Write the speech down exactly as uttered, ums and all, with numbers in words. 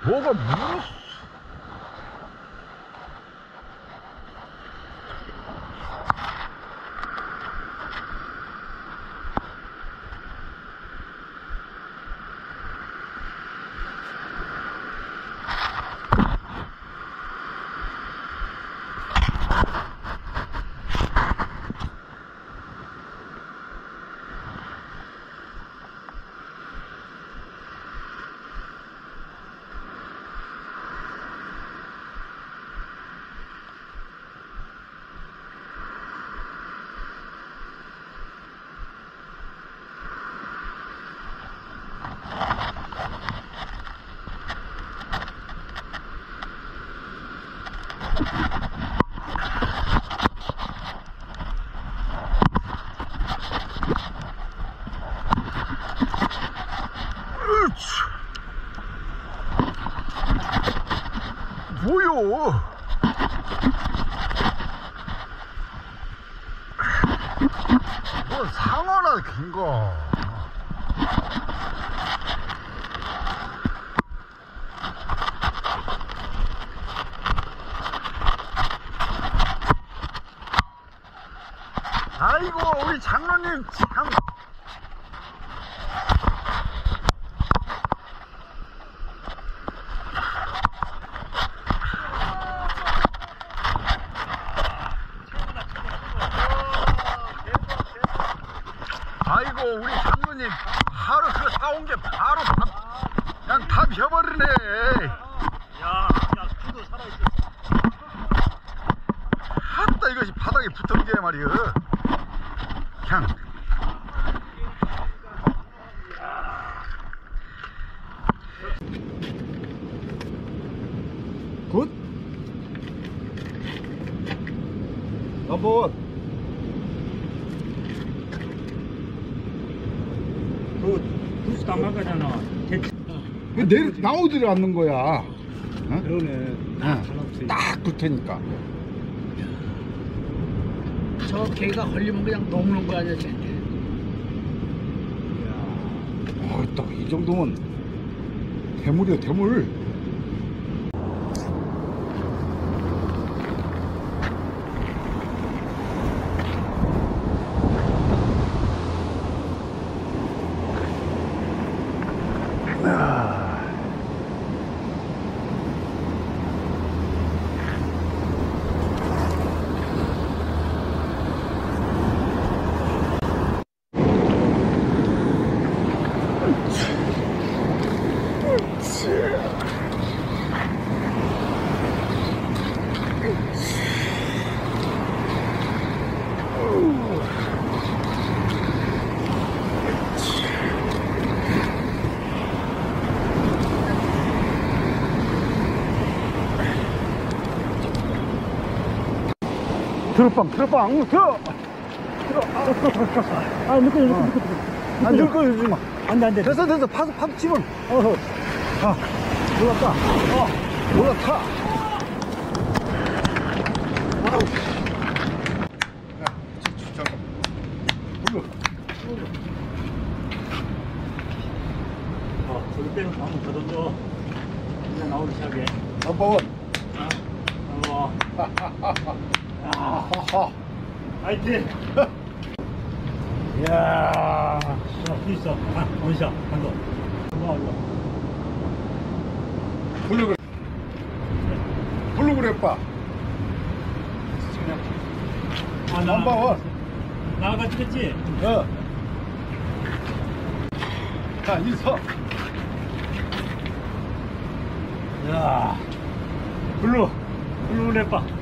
뭐가 물었어? 뭐요? 뭐 상어나 긴거. 아이고 우리 장로님 참. 아이고 우리 장로님 하루 그 사온 게 바로 다, 그냥 다 비워버리네. 야, 야, 수도 살아있어. 하다 이것이 바닥에 붙은 게 말이야. 그냥 굿. 넘버원. 부스 담아가잖아. 왜 내리 나오들이 않는 거야? 어? 그러네. 어. 딱 붙으니까. 저 개가 걸리면 그냥 넘는 거 아니야, 쟤. 어, 딱 이 정도면 대물이야, 대물. 들어빵, 들어빵, 들어! 들어! 아, 늦게, 늦게, 늦게. 안 들 거야, 요즘. 안 돼, 안 돼. 됐어, 됐어. 파도, 파도 치면. 어허. 아, 올라타. 어, 올라타. 아우. 야, 잠깐. 올려. 어, 저기 빼면 한번 더 던져. 그냥 나오기 시작해. 넘버원. 어, 아, 하하. 화이팅! 이야, 자, 또 있어. 아, 원샷, 한 번. 일로와, 일로와. 블루 그래. 블루 그래, 빠. 아, 넘버원. 나가 찍었지? 어. 자, 일서. 야, 블루, 블루 래빠.